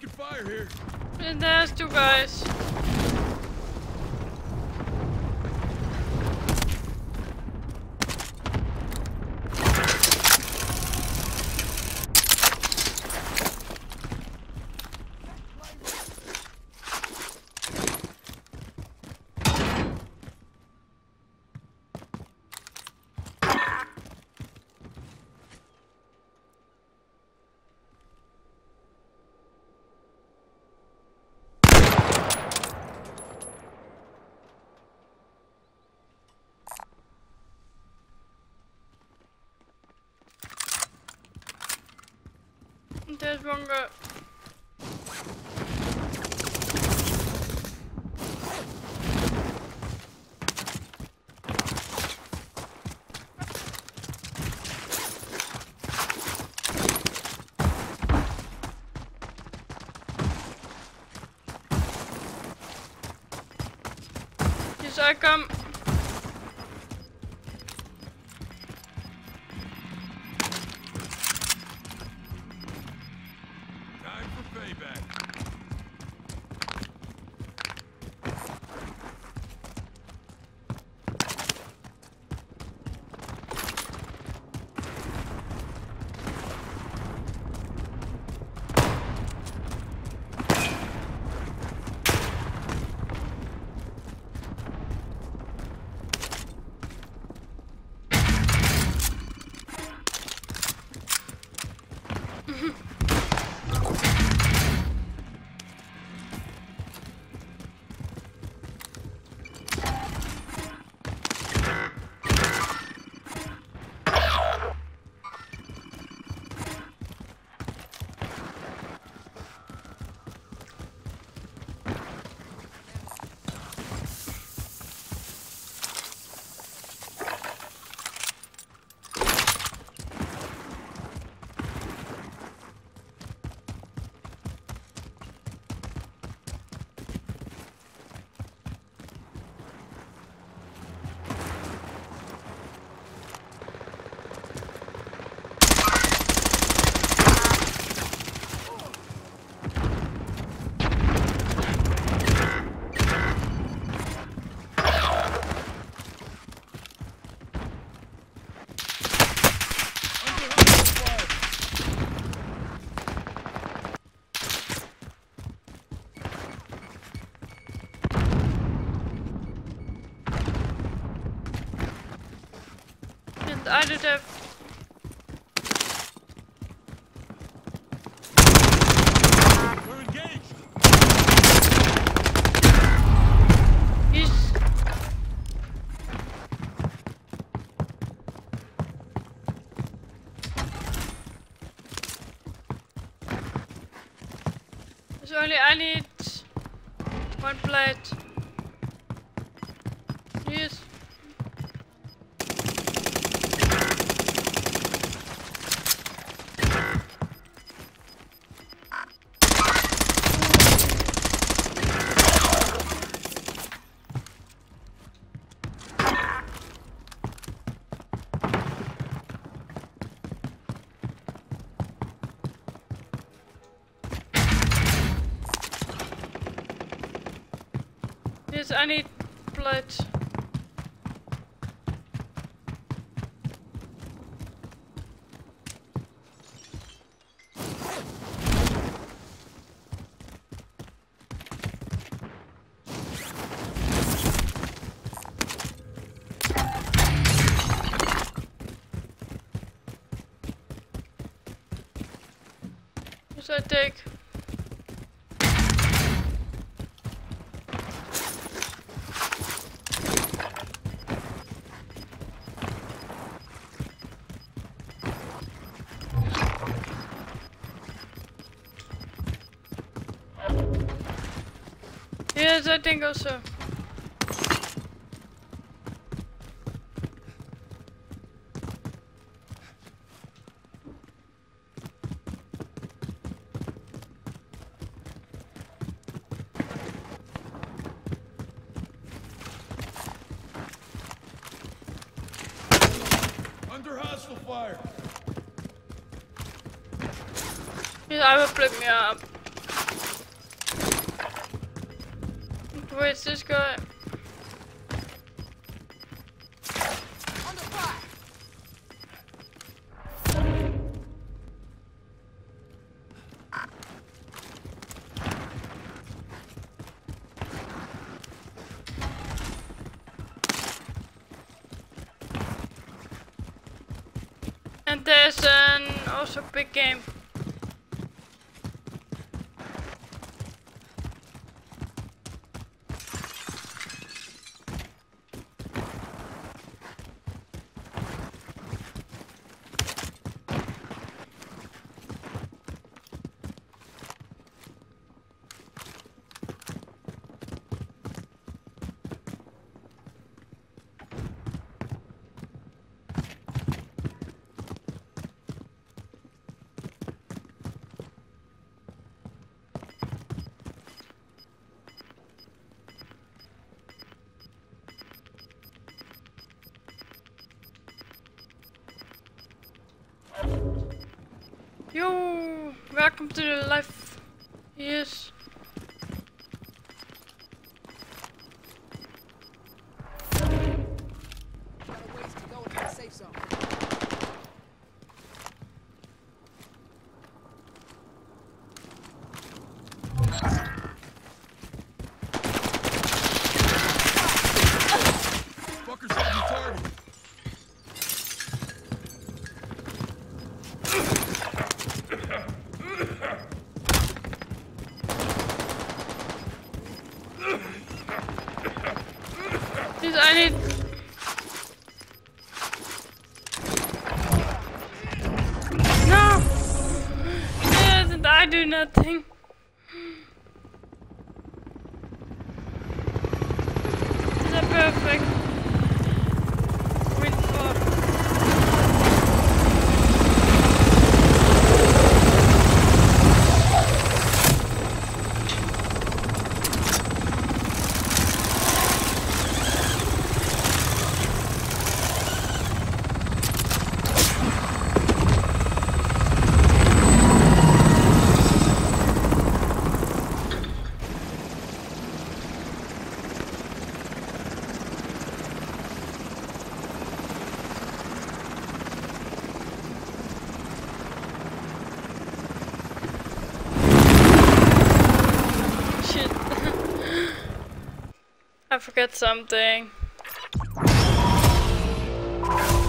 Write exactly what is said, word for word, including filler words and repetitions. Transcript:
Taking fire here. And there's two guys. There's one guy. Yes, I come. I did have. We're engaged. He's. So only I need one plate. Yes. Yes, I need blood. Yes, I take. Yes, I think also. Under hostile fire. Yes, I will pick me up. Where's this guy? Under fire. And there's an also big game. Yo, welcome to the life. Yes. Got a ways to go into the safe zone. Fuckers have the target. Please, I need. No! Yes, and I do nothing. Is that perfect? Really far. Shit. I forgot something.